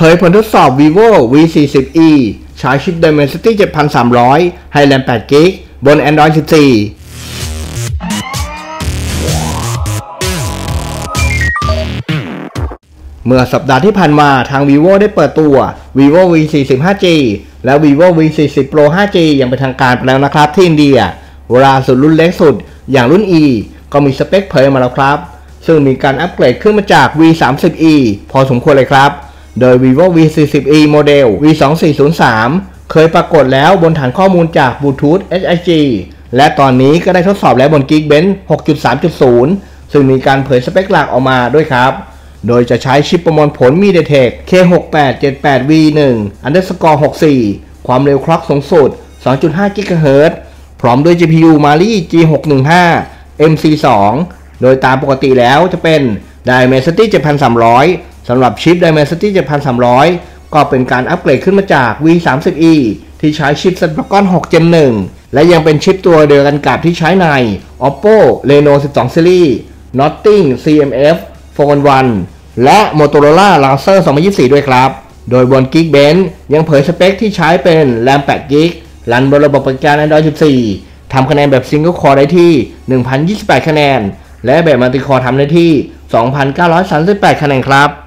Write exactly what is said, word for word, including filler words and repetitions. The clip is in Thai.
ยผลทดสอบ vivo วี สี่สิบ อี ใช้ชิป Dimensity เจ็ดพันสามร้อย ให้แรม แปด กิกะไบต์ บน Android สิบสี่ เมื่อสัปดาห์ที่ผ่านมาทาง vivo ได้เปิดตัว vivo วี สี่สิบ ห้าจี และ vivo วี สี่สิบ Pro ห้าจี อย่างเป็นทางการไปแล้วนะครับที่อินเดียล่าสุดรุ่นเล็กสุดอย่างรุ่น E ก็มีสเปคเผยมาแล้วครับซึ่งมีการอัปเกรดขึ้นมาจาก วี สามสิบ อี พอสมควรเลยครับโดย vivo วี สี่สิบ อี โมเดล วี สองสี่ศูนย์สาม เคยปรากฏแล้วบนฐานข้อมูลจาก Bluetooth เอช ไอ จี และตอนนี้ก็ได้ทดสอบแล้วบน Geekbench หกจุดสามจุดศูนย์ ซึ่งมีการเผยสเปคหลักออกมาด้วยครับโดยจะใช้ชิปประมวลผล MediaTek เค หกแปดเจ็ดแปด วี หนึ่ง underscore หกสี่ ความเร็วคล็อกสูงสุด สองจุดห้า กิกะเฮิรตซ์ พร้อมด้วย จี พี ยู Mali จี หกหนึ่งห้า เอ็ม ซี สอง โดยตามปกติแล้วจะเป็น Dimensity เจ็ดพันสามร้อย สำหรับชิป Dimensity เจ็ดพันสามร้อย ก็เป็นการอัปเกรดขึ้นมาจาก วี สามสิบ อี ที่ใช้ชิป Snapdragon หก Gen หนึ่ง และยังเป็นชิปตัวเดียวกันกับที่ใช้ใน Oppo Reno สิบสอง Series Nothing ซี เอ็ม เอฟ โฟร์ วัน และ Motorola Razr สองพันยี่สิบสี่ด้วยครับโดยบน Geekbench ยังเผยสเปคที่ใช้เป็นแรม แปด กิกะไบต์ รันบนระบบปฏิบัติการ Android สิบสี่ ทำคะแนนแบบ Single Core ได้ที่ หนึ่งพันยี่สิบแปด คะแนนและแบบ Multi Core ทำได้ที่ สองพันเก้าร้อยสามสิบแปด คะแนนครับ